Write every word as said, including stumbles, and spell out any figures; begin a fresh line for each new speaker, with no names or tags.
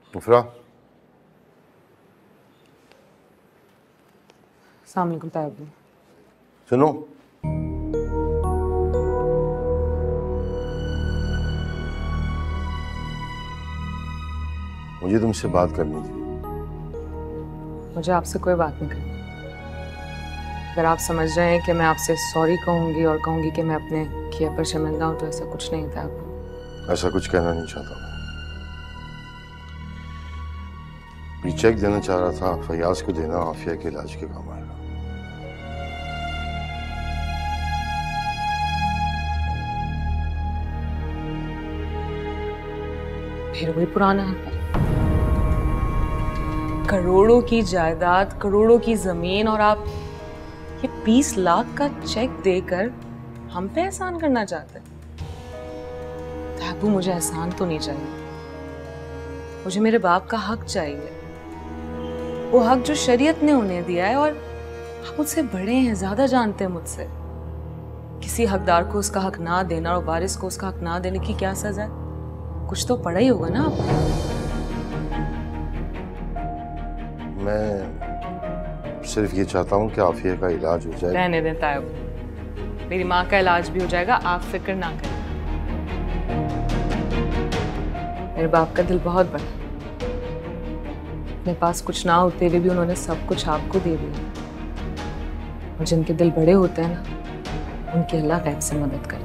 मुफरा।
अस्सलाम वालेकुम तायब।
सुनो, मुझे तुमसे बात करनी थी।
मुझे आपसे कोई बात नहीं करनी। अगर आप समझ रहे हैं कि मैं आपसे सॉरी कहूंगी और कहूंगी कि मैं अपने किए पर शर्मिंदा हूं, तो ऐसा कुछ नहीं था। आपको
ऐसा कुछ कहना नहीं चाहता मैं। ये चेक देना चाह रहा था, फयाज को देना, आफिया के इलाज के काम आएगा।
फिर वही पुराना है। करोड़ों की जायदाद, करोड़ों की जमीन, और आप ये बीस लाख का चेक देकर हम पे एहसान करना चाहते हैं। ताबू, मुझे एहसान तो नहीं चाहिए, मुझे मेरे बाप का हक चाहिए। वो हक जो शरीयत ने उन्हें दिया है, और आप मुझसे बड़े हैं, ज्यादा जानते हैं मुझसे। किसी हकदार को उसका हक ना देना और वारिस को उसका हक ना देने की क्या सजा है? कुछ तो पढ़ा ही होगा ना आपने।
मैं सिर्फ ये चाहता हूँ कि आफिया का इलाज हो जाए।
रहने दें तायब, मेरी माँ का इलाज भी हो जाएगा, आप फिक्र ना करें। मेरे बाप का दिल बहुत बड़ा, अपने पास कुछ ना होते हुए भी उन्होंने सब कुछ आपको दे दिया। और जिनके दिल बड़े होते हैं ना, उनकी अल्लाह गैब से मदद करे।